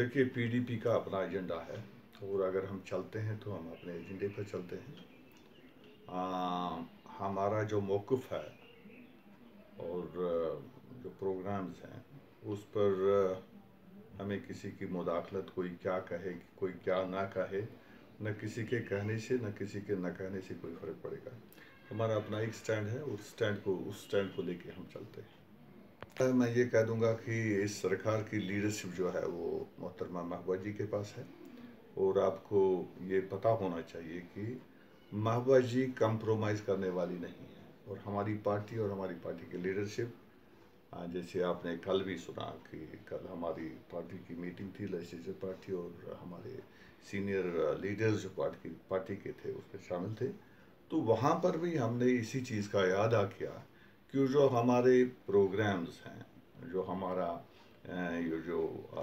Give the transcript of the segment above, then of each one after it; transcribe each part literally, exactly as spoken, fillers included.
देखिए, पीडीपी का अपना एजेंडा है और अगर हम चलते हैं तो हम अपने एजेंडे पर चलते हैं। आ, हमारा जो मौक़िफ़ है और जो प्रोग्राम्स हैं उस पर हमें किसी की मुदाखलत, कोई क्या कहे कोई क्या ना कहे, न किसी के कहने से न किसी के न कहने से कोई फ़र्क पड़ेगा। हमारा अपना एक स्टैंड है, उस स्टैंड को उस स्टैंड को लेके हम चलते हैं। मैं ये कह दूंगा कि इस सरकार की लीडरशिप जो है वो मोहतरमा महबूबा जी के पास है और आपको ये पता होना चाहिए कि महबूबा जी कंप्रोमाइज़ करने वाली नहीं है। और हमारी पार्टी और हमारी पार्टी की लीडरशिप, जैसे आपने कल भी सुना कि कल हमारी पार्टी की मीटिंग थी, लेजिस्लेटिव पार्टी, और हमारे सीनियर लीडर्स जो पार्टी पार्टी के थे उसमें शामिल थे, तो वहाँ पर भी हमने इसी चीज़ का यादा किया कि जो हमारे प्रोग्राम्स हैं, जो हमारा ये जो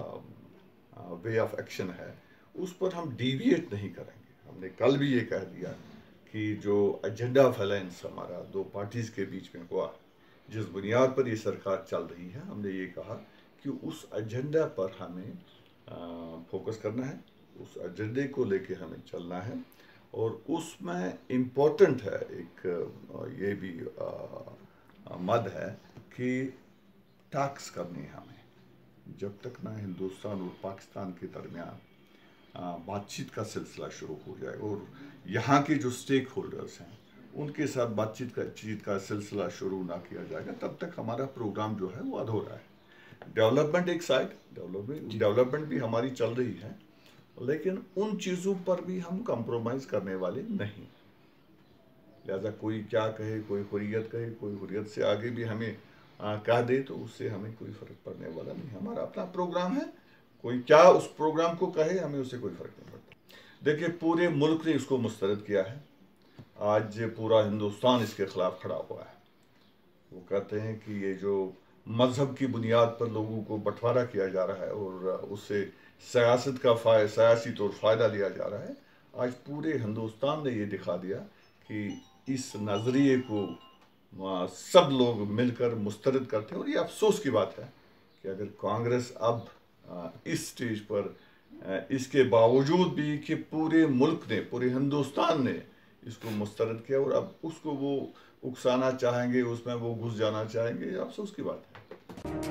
वे ऑफ एक्शन है, उस पर हम डिविएट नहीं करेंगे। हमने कल भी ये कह दिया कि जो एजेंडा बैलेंस हमारा दो पार्टीज़ के बीच में हुआ, जिस बुनियाद पर ये सरकार चल रही है, हमने ये कहा कि उस एजेंडा पर हमें फोकस करना है, उस एजेंडे को लेके हमें चलना है। और उसमें इम्पोर्टेंट है एक ये भी आ, मद है कि टैक्स करनी है हमें। जब तक ना हिंदुस्तान और पाकिस्तान के दरमियान बातचीत का सिलसिला शुरू हो जाए और यहाँ के जो स्टेक होल्डर्स हैं उनके साथ बातचीत का चीत का सिलसिला शुरू ना किया जाएगा, तब तक हमारा प्रोग्राम जो है वो अधूरा है। डेवलपमेंट एक साइड, डेवलपमेंट डेवलपमेंट भी हमारी चल रही है, लेकिन उन चीज़ों पर भी हम कंप्रोमाइज़ करने वाले नहीं। लिहाजा कोई क्या कहे, कोई हुर्रियत कहे, कोई हुर्रियत से आगे भी हमें आ, कह दे, तो उससे हमें कोई फ़र्क पड़ने वाला नहीं। हमारा अपना प्रोग्राम है, कोई क्या उस प्रोग्राम को कहे, हमें उससे कोई फ़र्क नहीं पड़ता। देखिए, पूरे मुल्क ने इसको मुस्तरद किया है। आज पूरा हिंदुस्तान इसके ख़िलाफ़ खड़ा हुआ है। वो कहते हैं कि ये जो मज़हब की बुनियाद पर लोगों को बंटवारा किया जा रहा है और उससे सियासत का फ़ाय सियासी तौर फ़ायदा लिया जा रहा है, आज पूरे हिंदुस्तान ने ये दिखा दिया कि इस नज़रिए को सब लोग मिलकर मुस्तरद करते हैं। और ये अफसोस की बात है कि अगर कांग्रेस अब इस स्टेज पर, इसके बावजूद भी कि पूरे मुल्क ने, पूरे हिंदुस्तान ने इसको मुस्तरद किया, और अब उसको वो उकसाना चाहेंगे, उसमें वो घुस जाना चाहेंगे, अफसोस की बात है।